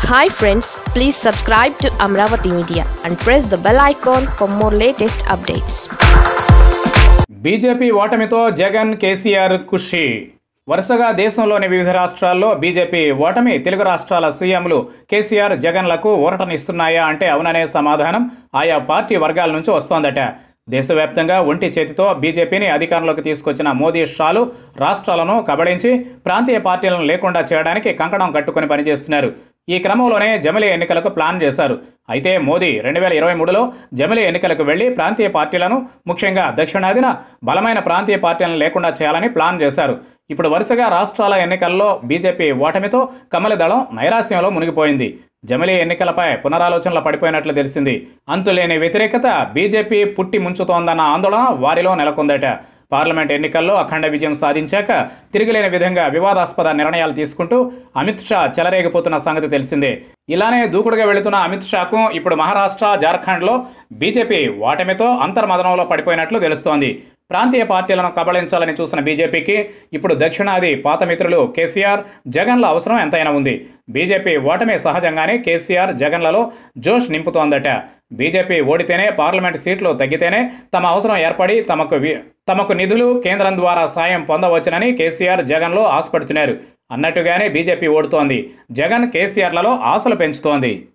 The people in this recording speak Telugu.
Hi friends, please subscribe to Amravati Media and press the bell icon for more latest updates. BJP ఓటమితో జగన్ కేసీఆర్ ఖుషి. వరుసగా దేశంలోని వివిధ రాష్ట్రాల్లో బీజేపీ ఓటమి తెలుగు రాష్ట్రాల సీఎంలు కేసీఆర్ జగన్లకు ఊరటనిస్తున్నాయా అంటే అవుననే సమాధానం ఆయా పార్టీ వర్గాల నుంచి వస్తోందట. దేశవ్యాప్తంగా ఒంటి చేతితో బీజేపీని అధికారంలోకి తీసుకొచ్చిన మోదీ షాలు రాష్ట్రాలను కబళించి ప్రాంతీయ పార్టీలను లేకుండా చేయడానికి కంకణం కట్టుకుని పనిచేస్తున్నారు. ఈ క్రమంలోనే జమిలీ ఎన్నికలకు ప్లాన్ చేశారు. అయితే మోదీ 2023లో జమిలీ ఎన్నికలకు వెళ్లి ప్రాంతీయ పార్టీలను, ముఖ్యంగా దక్షిణాదిన బలమైన ప్రాంతీయ పార్టీలను లేకుండా చేయాలని ప్లాన్ చేశారు. ఇప్పుడు వరుసగా రాష్ట్రాల ఎన్నికల్లో బీజేపీ ఓటమితో కమల దళం నైరాశ్యంలో మునిగిపోయింది. జమిలీ ఎన్నికలపై పునరాలోచనలు పడిపోయినట్లు తెలిసింది. అంతులేని వ్యతిరేకత బీజేపీ పుట్టి ముంచుతోందన్న ఆందోళన వారిలో నెలకొందట. పార్లమెంట్ ఎన్నికల్లో అఖండ విజయం సాధించాక తిరిగిలేని విధంగా వివాదాస్పద నిర్ణయాలు తీసుకుంటూ అమిత్ షా చెలరేగిపోతున్న సంగతి తెలిసిందే. ఇలానే దూకుడుగా వెళుతున్న అమిత్ షాకు ఇప్పుడు మహారాష్ట్ర, జార్ఖండ్లో బీజేపీ ఓటమితో అంతర్మదనంలో పడిపోయినట్లు తెలుస్తోంది. ప్రాంతీయ పార్టీలను కబళించాలని చూసిన బీజేపీకి ఇప్పుడు దక్షిణాది పాత మిత్రులు కేసీఆర్, జగన్ల అవసరం ఎంతైనా ఉంది. బీజేపీ ఓటమి సహజంగానే కేసీఆర్, జగన్లలో జోష్ నింపుతోందట. బీజేపీ ఓడితేనే, పార్లమెంట్ సీట్లు తగ్గితేనే తమ అవసరం ఏర్పడి తమకు నిధులు కేంద్రం ద్వారా సాయం పొందవచ్చునని కేసీఆర్, జగన్లో ఆశపడుతున్నారు. అన్నట్టుగానే బీజేపీ ఓడుతోంది. జగన్ కేసీఆర్లలో ఆశలు పెంచుతోంది.